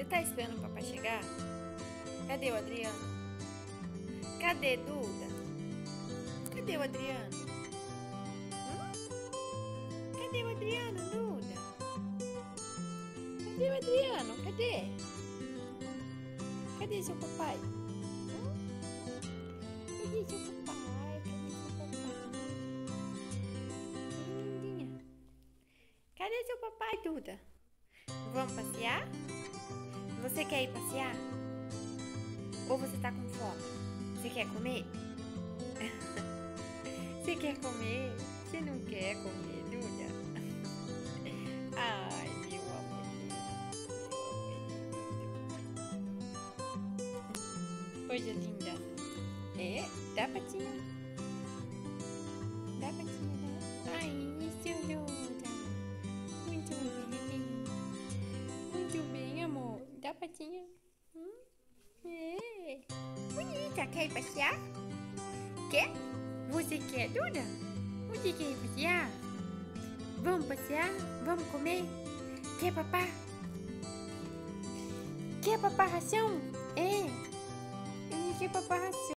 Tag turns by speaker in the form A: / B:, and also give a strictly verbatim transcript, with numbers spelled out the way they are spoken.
A: tá esperando o papai chegar? Cadê o Adriano? Cadê Duda? Cadê o Adriano? Hum? Cadê o Adriano, Duda? Cadê o Adriano? Cadê? Cadê seu papai? Hum? Cadê seu papai? Cadê seu papai? Lindinha. Cadê seu papai, Duda? Vamos passear? Você quer ir passear? Ou você tá com fome? Você quer comer? Você quer comer? Você não quer comer, Duda? Ai, meu amorzinho. Coisa linda. É, dá patinha. Dá patinha, dá. Ai, seu Duda. Muito bem. Muito bem, amor. Dá patinha. Hum? É. Bonita. Quer ir passear? Quer? Você quer, Duda? Você quer ir passear? Vamos passear? Vamos comer? Quer papá? Quer papá ração? É. Quer papá ração?